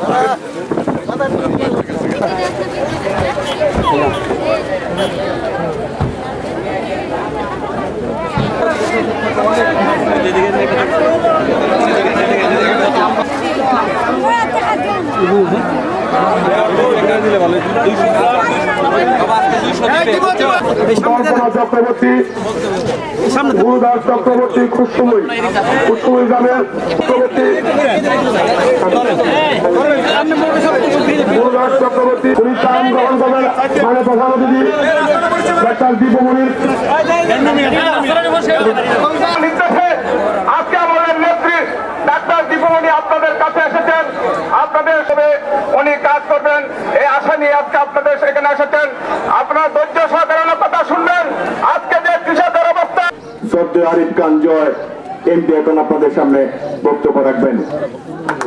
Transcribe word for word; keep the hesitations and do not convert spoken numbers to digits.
চক্রবর্তী গুরুদাস চক্রবর্তী কুসুমই কুসুমই গ্রামের চক্রবর্তী গুরুদাস চক্রবর্তী উনি চান গ্রহণ করবেন মানে প্রধান অতিথি ডাক্তার দীপমণির আজকে আমাদের নেত্রী ডাক্তার দীপমণি আপনাদের কাছে এসেছেন, আপনাদের সঙ্গে উনি কাজ করবেন এই আশা নিয়ে আজকে আপনাদের এখানে এসেছেন। আপনারা ধৈর্য সহকারে কথা শুনবেন। আজকে যে কৃষকের অবস্থা, শ্রদ্ধেয় আরিফ খান জয় এমপি এখন আপনাদের সামনে বক্তব্য রাখবেন।